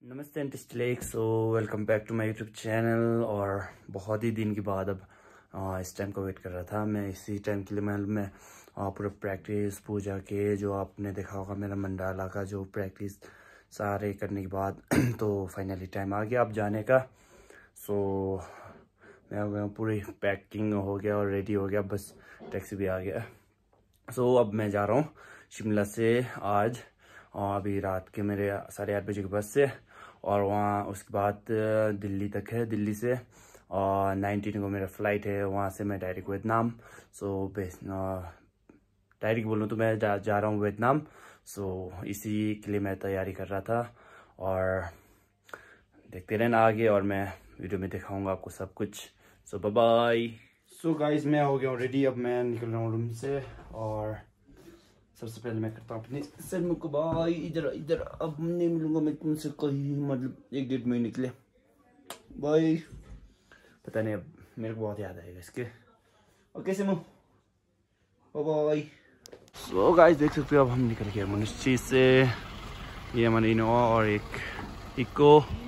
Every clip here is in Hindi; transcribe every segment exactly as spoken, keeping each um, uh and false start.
नमस्ते एंटिस्टलेक। So welcome back to my YouTube channel. और बहुत ही दिन के बाद अब आ, इस टाइम को वेट कर रहा था मैं। इसी टाइम के लिए मैं मैं आ, पूरा प्रैक्टिस पूजा के जो आपने देखा होगा मेरा मंडाला का जो प्रैक्टिस सारे करने के बाद तो फाइनली टाइम आ गया अब जाने का। सो मैं, मैं पूरी पैकिंग हो गया और रेडी हो गया, बस टैक्सी भी आ गया। सो अब मैं जा रहा हूँ शिमला से आज, और अभी रात के मेरे साढ़े आठ बजे की बस से, और वहाँ उसके बाद दिल्ली तक है। दिल्ली से और नाइनटीन को मेरा फ़्लाइट है, वहाँ से मैं डायरेक्ट वियतनाम। सो डायरेक्ट बोलूँ तो मैं जा, जा रहा हूँ वियतनाम। सो इसी के लिए मैं तैयारी कर रहा था, और देखते रहना आगे, और मैं वीडियो में दिखाऊंगा आपको सब कुछ। So bye bye. So guys मैं हो गया हूँ रेडी, अब मैं निकल रहा हूँ रूम से। और सबसे पहले मैं करता हूँ अपने सर मुँह को बाय। इधर इधर अब नहीं मिलूंगा मैं तुमसे कहीं, मतलब एक डेढ़ महीने के लिए बाय। पता नहीं, अब मेरे को बहुत याद आएगा इसके। ओके से मुँह बाय। सो गाइस देख सकते हो अब हम निकल गए मनुष्य से। ये हमारी इनोवा और एक इको।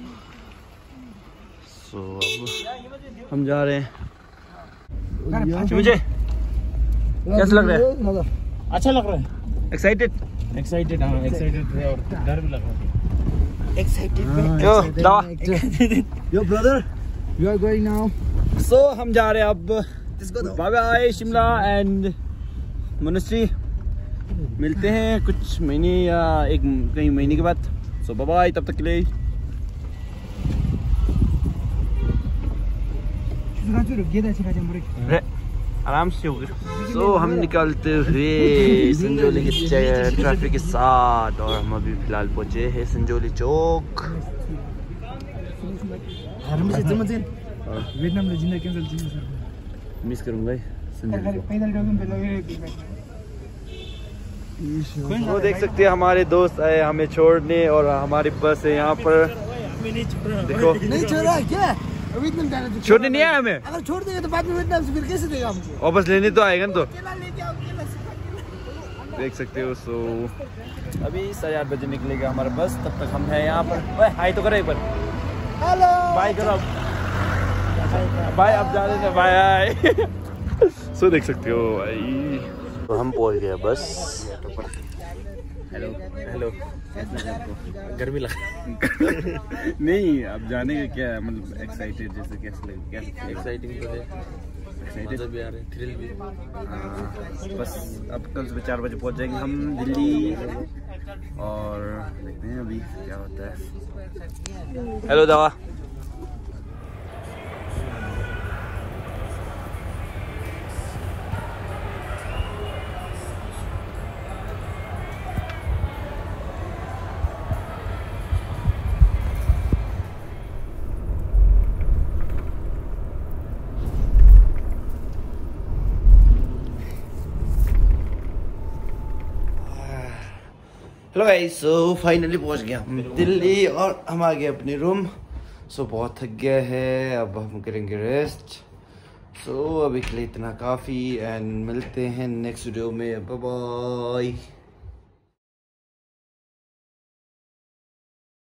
सो अब हम जा रहे हैं। मुझे कैसा लग रहा है? अच्छा लग रहा है। एक्साइटेड एक्साइटेड हाँ एक्साइटेड है और डर भी लग रहा है। एक्साइटेड यो दावा yo brother you are going now. So हम जा रहे हैं अब। Bye bye Shimla and Manushree. मिलते हैं कुछ महीने या एक कई महीने के बाद। सो बाय बाय, तब तक के लिए आराम से होगा। सो so, हम निकलते हुए संजोली के ट्रैफिक के साथ, और हम अभी फिलहाल पहुंचे हैं संजोली चौक। मिस करूंगा वो देख सकते हैं हमारे दोस्त आए हमें छोड़ने, और हमारी बस है यहाँ पर। देखो नहीं छोड़ा क्या? छोड़ने नहीं आया हमें। अगर छोड़ देंगे तो बाद में वियतनाम से फिर कैसे देगा हमको? वापस लेने तो आएगा ना। तो देख सकते हो। सो अभी साढ़े आठ बजे निकलेगा हमारा बस, तब तक हम हैं यहाँ पर। ओए हाय तो करो एक बार। हेलो बाय करो। बाय, अब जा रहे हैं बाय। सो देख सकते हो भाई, तो हम पहुँच गए बस। हेलो हेलो, कैसा है आपको? गर्मी लगा नहीं, अब जाने का क्या है, मतलब एक्साइटेड जैसे कैसे लगे? कैसे एक्साइटिंग तो है, एक्साइटेड भी आ रहे हैं, थ्रिल भी। हाँ बस अब कल सुबह चार बजे पहुंच जाएंगे हम दिल्ली, और देखते हैं अभी क्या होता है। हेलो दवा। हेलो गाइस, सो फाइनली पहुंच गया हम दिल्ली, और हम आ गए अपने रूम। सो so, बहुत थक गया है, अब हम करेंगे रेस्ट। सो so, अभी के लिए इतना काफ़ी, एंड मिलते हैं नेक्स्ट वीडियो में। Bye bye.